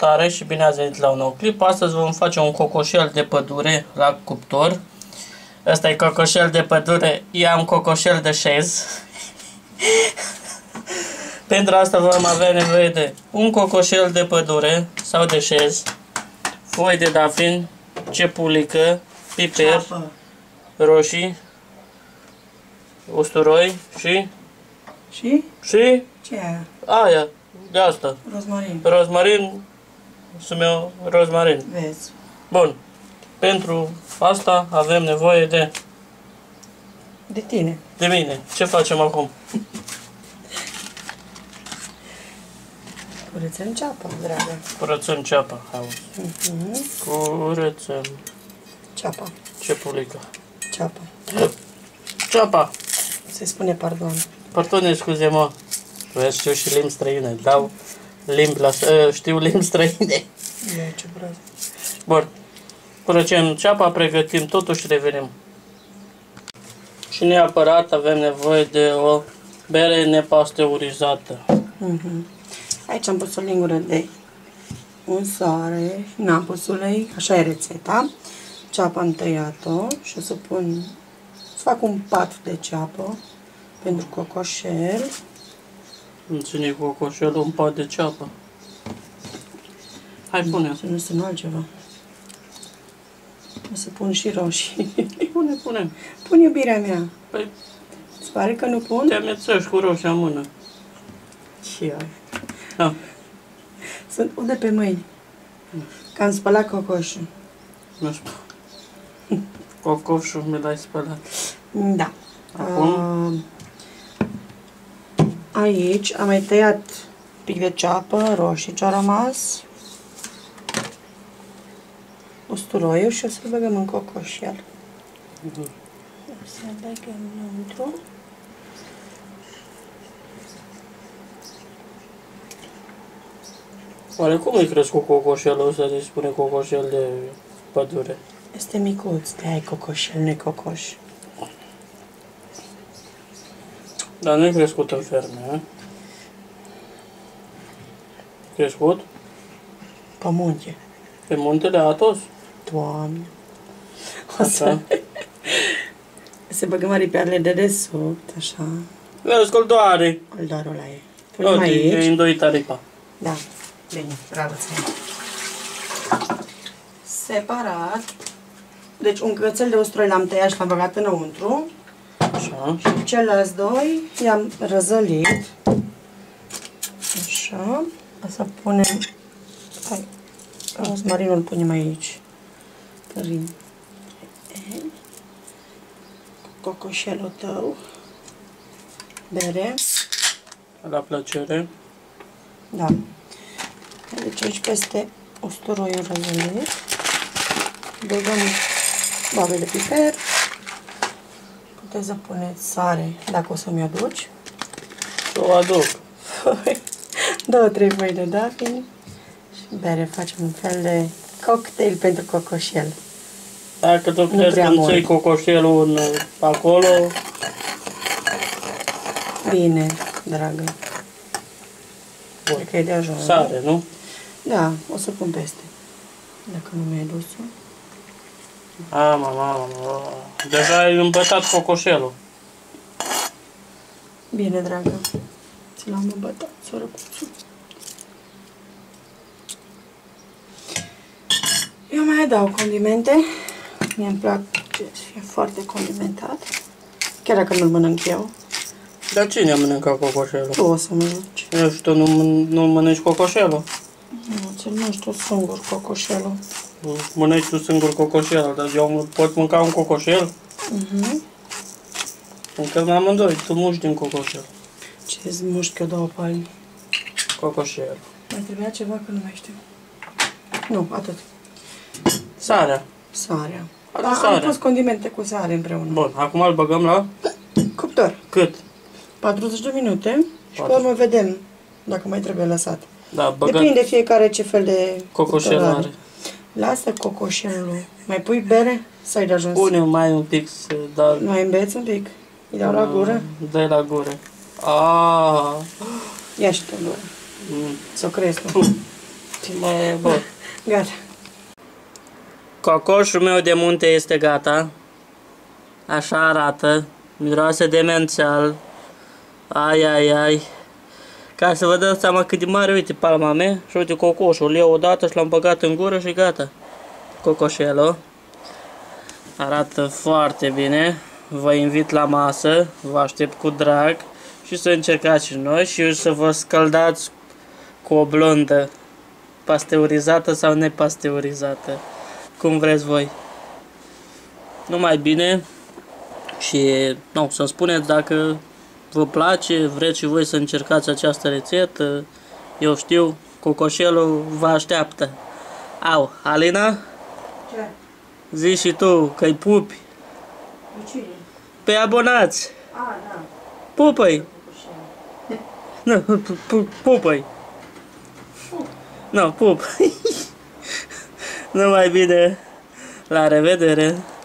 Salutare și bine ați venit la un nou clip. Astăzi vom face un cocoșel de pădure la cuptor. Ăsta e cocoșel de pădure, eu am cocoșel de șez. Pentru asta vom avea nevoie de un cocoșel de pădure sau de șez, foi de dafin, cepulică, piper, roșii, usturoi și... Și? Și? Ce e aia? Aia, de asta. Rozmarin. Rozmarin, meu rozmarin. Vezi. Bun. Pentru asta avem nevoie de... De tine. De mine. Ce facem acum? Curățăm ceapa, dragă. Curățăm ceapa. Auzi. Curățăm Ceapa. cepulica. Ceapa. Ceapa. Se spune pardon. Pardon, scuze-mă. Eu știu și limbi străine. Dau limbi la... știu limbi străine. E ce vreau. Bun. Curățăm ceapa, pregătim totul și revenim. Și neapărat avem nevoie de o bere nepasteurizată. Aici am pus o lingură de unsare. N-am pus ulei. Așa e rețeta. Ceapa am tăiat-o și o să pun... Să fac un pat de ceapă pentru cocoșel. Îmi ține cocoșelul un pat de ceapă. Hai, pune. Să nu sunt altceva. O să pun și roșii. Pune. Pun iubirea mea. Păi, Îți pare că nu pun? te amețești cu roșia în mână. Și ai. Da. Sunt ude pe mâini. Că am spălat cocoșul. Nu știu. Cocoșul mi l-ai spălat. Da. Acum? Aici am mai tăiat un pic de ceapă, roșii ce-a rămas. Usturoiul și o să-l băgăm în cocoșel. O să-l băgăm înăuntru. Oare cum îi crescut cocoșelul ăsta de spune cocoșel de pădure? Este micuț, de-aia cocoșel, nu-i cocoș. Dar nu-i crescut în ferme, a? Crescut? Pe munte. Pe muntele Athos? Doamne. O să... Se băgăm aripearele de desubt, așa. Vezi că-l doare. Aldarul ăla e. Punem Uite, e aici. îndoit aripa. Da. Bine, bravo ție. Separat. Deci un cățel de usturoi l-am tăiat și l-am băgat înăuntru. Așa. Și celălalt doi i-am răzălit. Așa. O să punem... Hai. Rozmarinul îl punem aici. Prin... Cocoșelul tău. Bere. La plăcere. Da. Deci aici peste usturoiul răzălit băgăm babe de piper. Puteți să puneți sare dacă o să-mi aduci. O aduc. 2-3 foi de dafin și bere. Facem un fel de cocktail pentru cocoșel. Dacă tu crezi că îmi ții cocoșelul acolo... Bine, dragă. Bun. Cred că e de ajuns. Sare, nu? Da, o să pun peste. Dacă nu mi-ai dus-o. Mama. Deja ai îmbătat cocoșelul. Bine, dragă. Ți l-am îmbătat, sărăcuțul. Eu mai adaug condimente. Mie îmi plac să fie foarte condimentat. Chiar dacă nu-l mănânc eu. Dar cine a mănâncat cocoșelul? Tu o să mănânci. Eu și tu nu mănânci cocoșelul? Nu, ți-l mănânci tu singur cocoșelul. Mănânci tu singur cocoșelul, dar eu pot mânca un cocoșel? Încă n-am amândoi, tu muști din cocoșel. Ce-ți mușchi eu 2 palmi? Cocoșel. Mai trebuia ceva că nu mai știu. Nu, atât. Sarea. Sarea. Adu Am sare. pus condimente cu sare împreună. Bun, acum îl băgăm la Cuptor. cât? 40 de minute și pe urmă vedem dacă mai trebuie lăsat. Da, băgăm Depinde fiecare ce fel de cocoșel cuptor are. Lasă cocoșelul. Mai pui bere? Să ai de ajuns. Pune mai un pic să dau. Mai îmbeți un pic. Îi dau la gură. Dă la gură. Ah. Ia și tu în gură. Mm. Să o crezi tu. Bun. Gata. Cocoșul meu de munte este gata. Așa arată. Miroase demențial. Ai, ai, ai. Ca să vă dați seama cât de mare, uite palma mea. Și uite cocoșul. Îl iau odată și l-am băgat în gură și gata. Cocoșelul. Arată foarte bine. Vă invit la masă. Vă aștept cu drag. Și să încercați și noi. Și să vă scăldați cu o blondă. Pasteurizată sau nepasteurizată. Cum vreți voi. Numai bine. Și nu, să-mi spuneți dacă vă place, vreți și voi să încercați această rețetă. Eu știu, cocoșelul vă așteaptă. Au, Alina? Ce? Zici și tu că-i pupi. Cine? Pe abonați. A, da. Pupă-i. Nu, pupă-i. Nu, pup. Numai bine. La revedere.